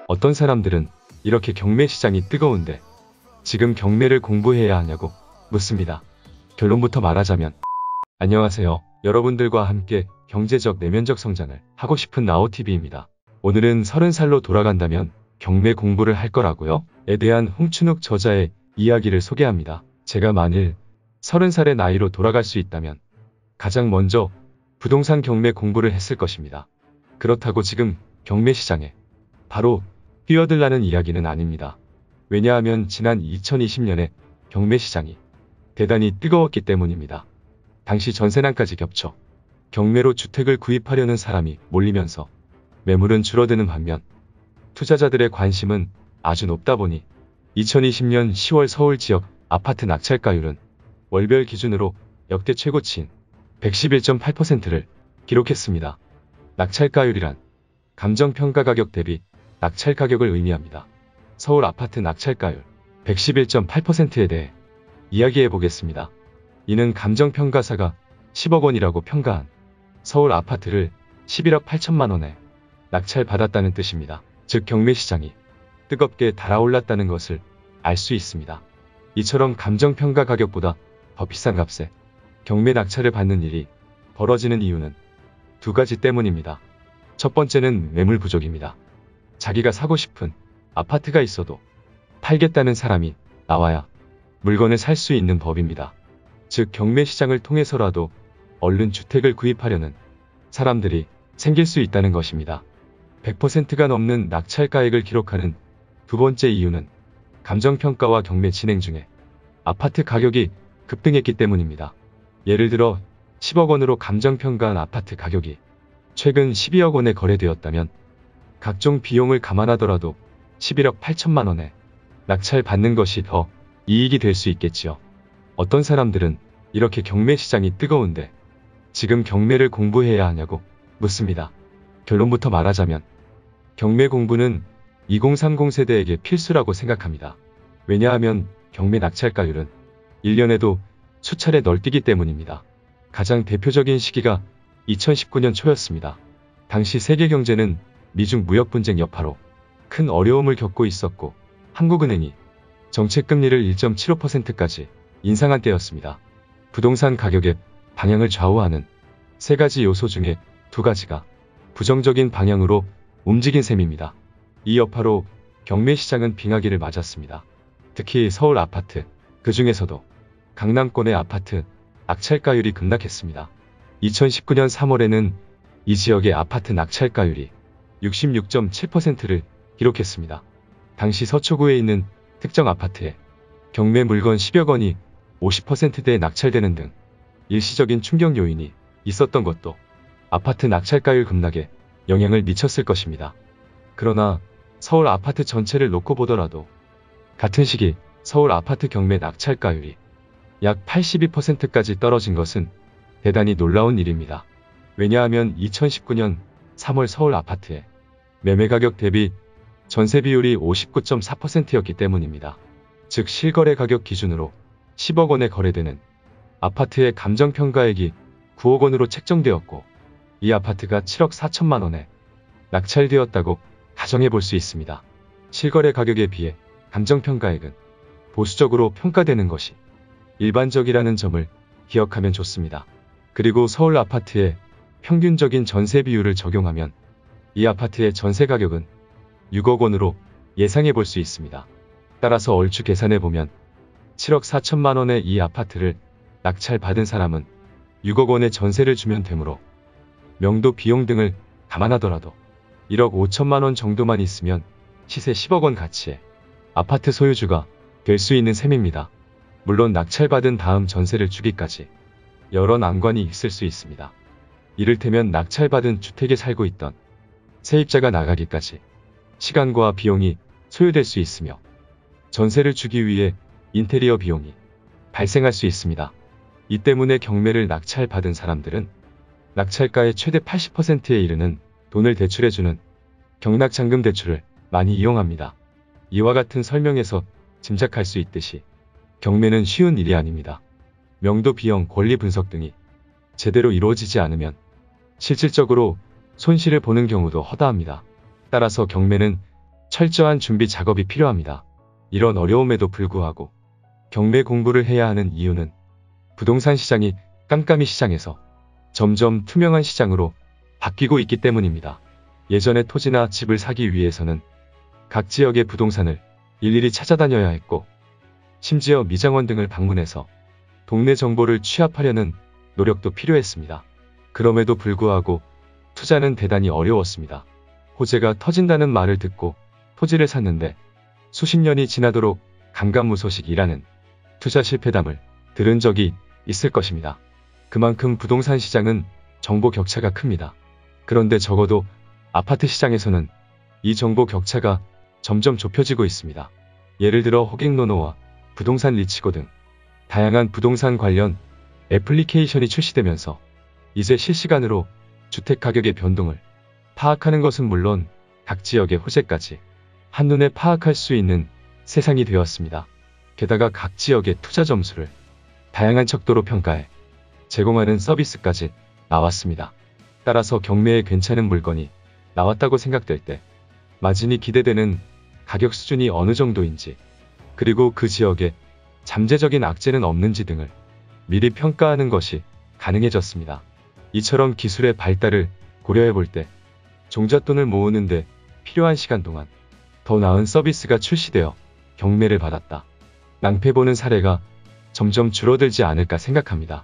어떤 사람들은 이렇게 경매 시장이 뜨거운데 지금 경매를 공부해야 하냐고 묻습니다. 결론부터 말하자면 안녕하세요. 여러분들과 함께 경제적 내면적 성장을 하고 싶은 나오TV입니다. 오늘은 30살로 돌아간다면 경매 공부를 할 거라고요? 에 대한 홍춘욱 저자의 이야기를 소개합니다. 제가 만일 30살의 나이로 돌아갈 수 있다면 가장 먼저 부동산 경매 공부를 했을 것입니다. 그렇다고 지금 경매 시장에 바로 뛰어들라는 이야기는 아닙니다. 왜냐하면 지난 2020년에 경매 시장이 대단히 뜨거웠기 때문입니다. 당시 전세난까지 겹쳐 경매로 주택을 구입하려는 사람이 몰리면서 매물은 줄어드는 반면 투자자들의 관심은 아주 높다 보니 2020년 10월 서울 지역 아파트 낙찰가율은 월별 기준으로 역대 최고치인 111.8%를 기록했습니다. 낙찰가율이란 감정평가 가격 대비 낙찰 가격을 의미합니다. 서울 아파트 낙찰가율 111.8%에 대해 이야기해 보겠습니다. 이는 감정평가사가 10억 원이라고 평가한 서울 아파트를 11억 8천만 원에 낙찰받았다는 뜻입니다. 즉 경매시장이 뜨겁게 달아올랐다는 것을 알 수 있습니다. 이처럼 감정평가 가격보다 더 비싼 값에 경매 낙찰을 받는 일이 벌어지는 이유는 두 가지 때문입니다. 첫 번째는 매물 부족입니다. 자기가 사고 싶은 아파트가 있어도 팔겠다는 사람이 나와야 물건을 살 수 있는 법입니다. 즉 경매 시장을 통해서라도 얼른 주택을 구입하려는 사람들이 생길 수 있다는 것입니다. 100%가 넘는 낙찰가액을 기록하는 두 번째 이유는 감정평가와 경매 진행 중에 아파트 가격이 급등했기 때문입니다. 예를 들어 10억 원으로 감정평가한 아파트 가격이 최근 12억 원에 거래되었다면 각종 비용을 감안하더라도 11억 8천만 원에 낙찰받는 것이 더 이익이 될 수 있겠지요. 어떤 사람들은 이렇게 경매 시장이 뜨거운데 지금 경매를 공부해야 하냐고 묻습니다. 결론부터 말하자면 경매 공부는 2030 세대에게 필수라고 생각합니다. 왜냐하면 경매 낙찰가율은 1년에도 수차례 널뛰기 때문입니다. 가장 대표적인 시기가 2019년 초였습니다. 당시 세계 경제는 미중 무역 분쟁 여파로 큰 어려움을 겪고 있었고 한국은행이 정책금리를 1.75%까지 인상한 때였습니다. 부동산 가격의 방향을 좌우하는 세 가지 요소 중에 두 가지가 부정적인 방향으로 움직인 셈입니다. 이 여파로 경매 시장은 빙하기를 맞았습니다. 특히 서울 아파트, 그 중에서도 강남권의 아파트 낙찰가율이 급락했습니다. 2019년 3월에는 이 지역의 아파트 낙찰가율이 66.7%를 기록했습니다. 당시 서초구에 있는 특정 아파트에 경매 물건 10여 건이 50%대에 낙찰되는 등 일시적인 충격 요인이 있었던 것도 아파트 낙찰가율 급락에 영향을 미쳤을 것입니다. 그러나 서울 아파트 전체를 놓고 보더라도 같은 시기 서울 아파트 경매 낙찰가율이 약 82%까지 떨어진 것은 대단히 놀라운 일입니다. 왜냐하면 2019년 3월 서울 아파트의 매매 가격 대비 전세 비율이 59.4%였기 때문입니다. 즉 실거래 가격 기준으로 10억 원에 거래되는 아파트의 감정평가액이 9억 원으로 책정되었고 이 아파트가 7억 4천만 원에 낙찰되었다고 가정해 볼 수 있습니다. 실거래 가격에 비해 감정평가액은 보수적으로 평가되는 것이 일반적이라는 점을 기억하면 좋습니다. 그리고 서울 아파트의 평균적인 전세 비율을 적용하면 이 아파트의 전세 가격은 6억 원으로 예상해 볼 수 있습니다. 따라서 얼추 계산해 보면 7억 4천만 원의 이 아파트를 낙찰받은 사람은 6억 원의 전세를 주면 되므로 명도 비용 등을 감안하더라도 1억 5천만 원 정도만 있으면 시세 10억 원 가치의 아파트 소유주가 될 수 있는 셈입니다. 물론 낙찰받은 다음 전세를 주기까지 여러 난관이 있을 수 있습니다. 이를테면 낙찰받은 주택에 살고 있던 세입자가 나가기까지 시간과 비용이 소요될 수 있으며 전세를 주기 위해 인테리어 비용이 발생할 수 있습니다. 이 때문에 경매를 낙찰받은 사람들은 낙찰가의 최대 80%에 이르는 돈을 대출해주는 경락잔금 대출을 많이 이용합니다. 이와 같은 설명에서 짐작할 수 있듯이 경매는 쉬운 일이 아닙니다. 명도 비용, 권리 분석 등이 제대로 이루어지지 않으면 실질적으로 손실을 보는 경우도 허다합니다. 따라서 경매는 철저한 준비 작업이 필요합니다. 이런 어려움에도 불구하고 경매 공부를 해야 하는 이유는 부동산 시장이 깜깜이 시장에서 점점 투명한 시장으로 바뀌고 있기 때문입니다. 예전에 토지나 집을 사기 위해서는 각 지역의 부동산을 일일이 찾아다녀야 했고, 심지어 미장원 등을 방문해서 동네 정보를 취합하려는 노력도 필요했습니다. 그럼에도 불구하고 투자는 대단히 어려웠습니다. 호재가 터진다는 말을 듣고 토지를 샀는데 수십 년이 지나도록 감감무소식이라는 투자 실패담을 들은 적이 있을 것입니다. 그만큼 부동산 시장은 정보 격차가 큽니다. 그런데 적어도 아파트 시장에서는 이 정보 격차가 점점 좁혀지고 있습니다. 예를 들어 호갱노노와 부동산 리치고 등 다양한 부동산 관련 애플리케이션이 출시되면서 이제 실시간으로 주택 가격의 변동을 파악하는 것은 물론 각 지역의 호재까지 한눈에 파악할 수 있는 세상이 되었습니다. 게다가 각 지역의 투자 점수를 다양한 척도로 평가해 제공하는 서비스까지 나왔습니다. 따라서 경매에 괜찮은 물건이 나왔다고 생각될 때 마진이 기대되는 가격 수준이 어느 정도인지, 그리고 그 지역에 잠재적인 악재는 없는지 등을 미리 평가하는 것이 가능해졌습니다. 이처럼 기술의 발달을 고려해 볼 때 종잣돈을 모으는데 필요한 시간 동안 더 나은 서비스가 출시되어 경매를 받았다, 낭패보는 사례가 점점 줄어들지 않을까 생각합니다.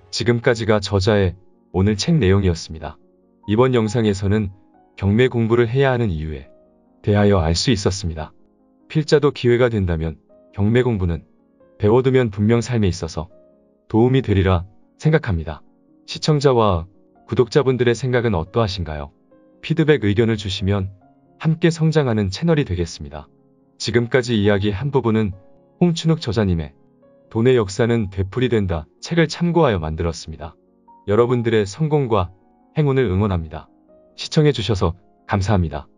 지금까지가 저자의 오늘 책 내용이었습니다. 이번 영상에서는 경매 공부를 해야 하는 이유에 대하여 알 수 있었습니다. 필자도 기회가 된다면 경매 공부는 배워두면 분명 삶에 있어서 도움이 되리라 생각합니다. 시청자와 구독자분들의 생각은 어떠하신가요? 피드백 의견을 주시면 함께 성장하는 채널이 되겠습니다. 지금까지 이야기한 부분은 홍춘욱 저자님의 돈의 역사는 되풀이된다 책을 참고하여 만들었습니다. 여러분들의 성공과 행운을 응원합니다. 시청해주셔서 감사합니다.